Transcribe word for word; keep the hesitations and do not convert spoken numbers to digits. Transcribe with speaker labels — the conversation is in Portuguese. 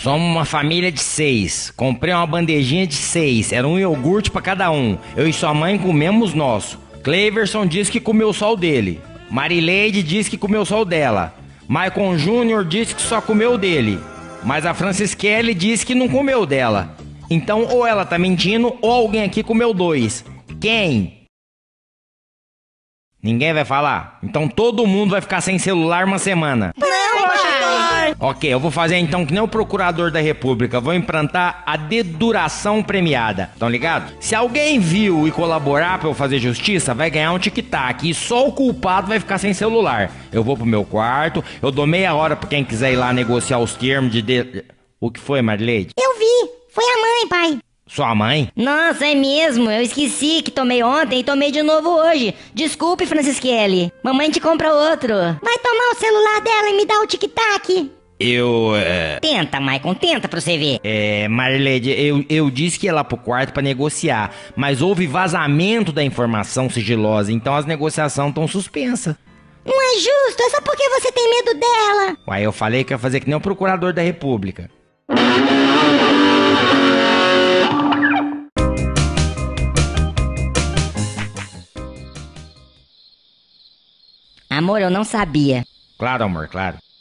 Speaker 1: Somos uma família de seis. Comprei uma bandejinha de seis. Era um iogurte pra cada um. Eu e sua mãe comemos nosso. Cleverson disse que comeu só o dele. Marileide disse que comeu só o dela. Maicon Júnior disse que só comeu o dele. Mas a Francisquele disse que não comeu dela. Então ou ela tá mentindo ou alguém aqui comeu dois. Quem? Ninguém vai falar? Então todo mundo vai ficar sem celular uma semana.
Speaker 2: Não, pai!
Speaker 1: Ok, eu vou fazer então que nem o procurador da república. Vou implantar a deduração premiada. Tão ligado? Se alguém viu e colaborar pra eu fazer justiça, vai ganhar um tic-tac. E só o culpado vai ficar sem celular. Eu vou pro meu quarto, eu dou meia hora pra quem quiser ir lá negociar os termos de... de... O que foi, Marileide?
Speaker 2: Eu vi, foi a mãe, pai.
Speaker 1: Sua mãe?
Speaker 3: Nossa, é mesmo. Eu esqueci que tomei ontem e tomei de novo hoje. Desculpe, Francisquele. Mamãe te compra outro.
Speaker 2: Vai tomar o celular dela e me dar o tic-tac.
Speaker 1: Eu... É...
Speaker 3: Tenta, Maicon, tenta pra você ver.
Speaker 1: É, Marileide, eu, eu disse que ia lá pro quarto pra negociar, mas houve vazamento da informação sigilosa, então as negociações estão suspensas.
Speaker 2: Não é justo, é só porque você tem medo dela.
Speaker 1: Uai, eu falei que ia fazer que nem o procurador da república.
Speaker 3: Amor, eu não sabia.
Speaker 1: Claro, amor, claro.